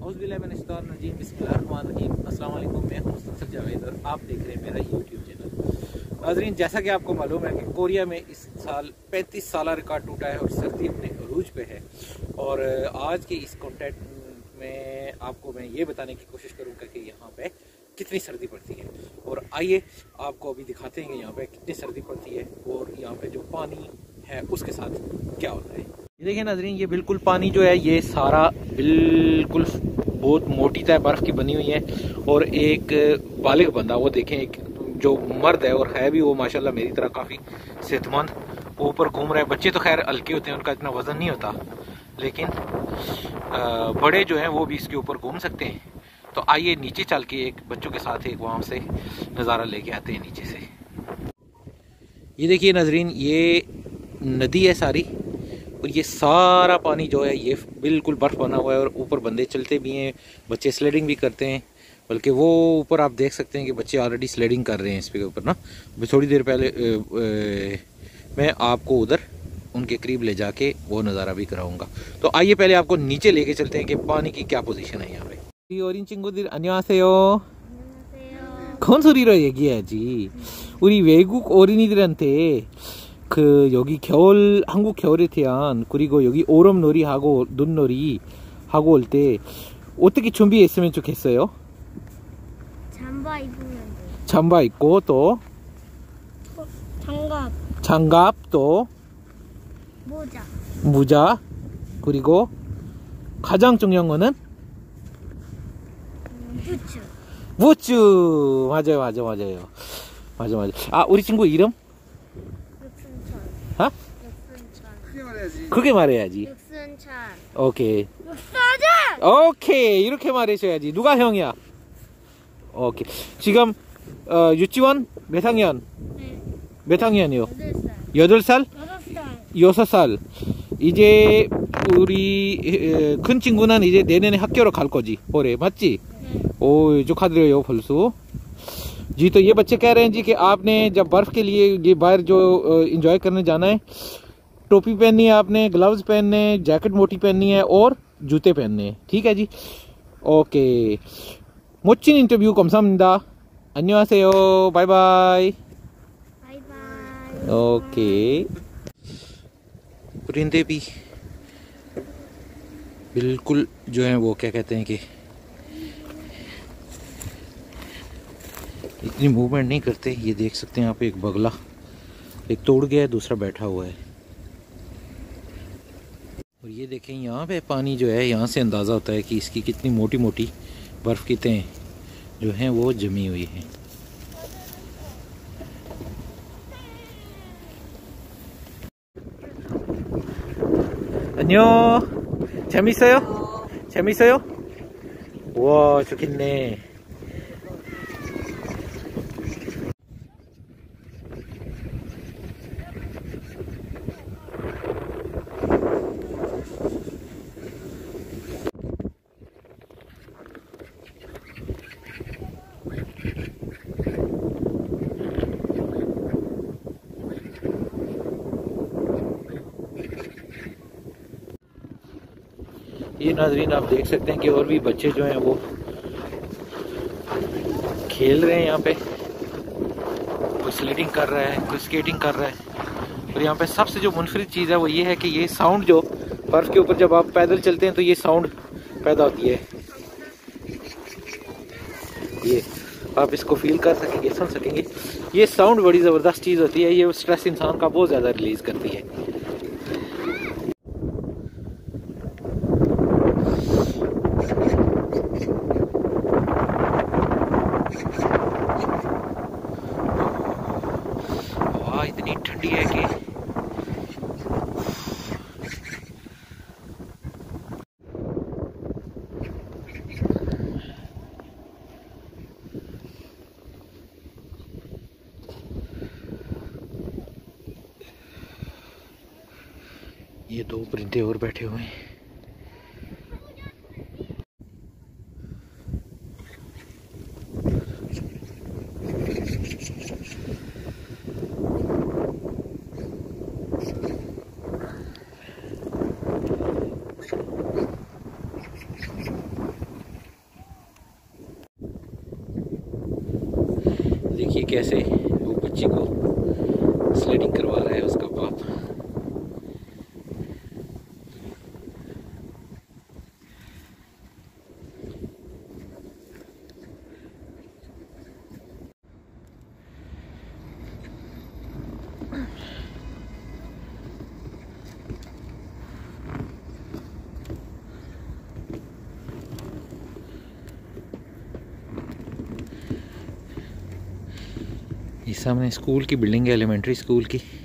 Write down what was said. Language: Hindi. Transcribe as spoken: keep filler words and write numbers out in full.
औज़ुबिल्लाहिमिनश्शैतानिर्रजीम बिस्मिल्लाहिर्रहमानिर्रहीम। अस्सलाम वालेकुम, मैं हूं मुस्तफा जावेद और आप देख रहे हैं मेरा यूट्यूब चैनल। नाज़रीन, जैसा कि आपको मालूम है कि कोरिया में इस साल पैंतीस साल रिकॉर्ड टूटा है और सर्दी अपने अरूज पे है। और आज के इस कॉन्टेंट में आपको मैं ये बताने की कोशिश करूँगा कि यहाँ पे कितनी सर्दी पड़ती है। और आइए आपको अभी दिखाते हैं कि यहाँ पे कितनी सर्दी पड़ती है और यहाँ पे जो पानी है उसके साथ क्या होता है। ये देखिए नाज़रीन, ये बिल्कुल पानी जो है ये सारा बिल्कुल बहुत मोटी तरह बर्फ की बनी हुई है। और एक बालिग बंदा, वो देखें, एक जो मर्द है और है भी वो माशाल्लाह मेरी तरह काफ़ी सेहतमंद, वो ऊपर घूम रहा है। बच्चे तो खैर हल्के होते हैं, उनका इतना वजन नहीं होता, लेकिन बड़े जो हैं वो भी इसके ऊपर घूम सकते हैं। तो आइए नीचे चल के एक बच्चों के साथ एक वहाँ से नज़ारा लेके आते हैं नीचे से। ये देखिए नाज़रीन, ये नदी है सारी और ये सारा पानी जो है ये बिल्कुल बर्फ़ बना हुआ है और ऊपर बंदे चलते भी हैं, बच्चे स्लाइडिंग भी करते हैं। बल्कि वो ऊपर आप देख सकते हैं कि बच्चे ऑलरेडी स्लाइडिंग कर रहे हैं इसके ऊपर ना। थोड़ी देर पहले ए, ए, मैं आपको उधर उनके करीब ले जाके वो नज़ारा भी कराऊंगा। तो आइए पहले आपको नीचे लेके चलते हैं कि पानी की क्या पोजीशन है यहाँ पे। 어린 친구들 안녕하세요. 건설이라 얘기해야지. 우리 외국 어린이들한테 그 여기 겨울, 한국 겨울에 태안, 그리고 여기 오름놀이 하고 눈놀이 하고 올 때 어떻게 준비했으면 좋겠어요? 잠바 입으면 돼. 잠바 입고 또 장갑, 장갑, 또 모자, 모자, 그리고 가장 중요한 거는 음, 부츠. 부츠. 맞아요, 맞아, 맞아요. 맞아, 맞아. 아, 우리 친구 이름? 육순천. 어? 육순천. 그렇게 말해야지. 육순천. 오케이. 육순천. 오케이. 이렇게 말해줘야지. 누가 형이야? 오케이. 지금 어, 유치원 몇 학년? 네. 몇 학년이요? 여덟 살. 여덟 살? 여섯 살. 여섯 살. 이제 우리 에, 큰 친구는 이제 내년에 학교로 갈 거지. 올해 맞지? 네. ओ जो खा रहे हो फलसू जी। तो ये बच्चे कह रहे हैं जी कि आपने जब बर्फ के लिए ये बाहर जो एंजॉय करने जाना है, टोपी पहननी है आपने, ग्लव्स पहनने, जैकेट मोटी पहननी है और जूते पहनने हैं। ठीक है जी, okay. 멋진 인터뷰 감사합니다. 안녕하세요. Bye bye. Bye bye. Okay. परिंदे भी बिल्कुल जो है वो क्या कहते हैं कि इतनी मूवमेंट नहीं करते। ये देख सकते हैं आप, एक बगला एक तोड़ गया है, दूसरा बैठा हुआ है। और ये देखें यहाँ पे पानी जो है, यहाँ से अंदाज़ा होता है कि इसकी कितनी मोटी मोटी बर्फ़ की तहें जो हैं वो जमी हुई हैं। 안녕. 재밌어요? 재밌어요? 와, 좋겠네. ये नाज़रीन आप देख सकते हैं कि और भी बच्चे जो हैं वो खेल रहे हैं यहाँ पे। कोई स्लाइडिंग कर रहा है, कोई स्केटिंग कर रहा है। और यहाँ पे सबसे जो मुनफरिद चीज़ है वो ये है कि ये साउंड जो बर्फ़ के ऊपर जब आप पैदल चलते हैं तो ये साउंड पैदा होती है। ये आप इसको फील कर सकेंगे, सुन सकेंगे। ये साउंड बड़ी ज़बरदस्त चीज़ होती है। ये स्ट्रेस इंसान का बहुत ज़्यादा रिलीज़ करती है। इतनी ठंडी है कि ये दो परिंदे और बैठे हुए हैं। देखिए कैसे वो बच्ची को स्लेडिंग करवा रहा है उसका बाप। ये सामने स्कूल की बिल्डिंग है, एलिमेंट्री स्कूल की।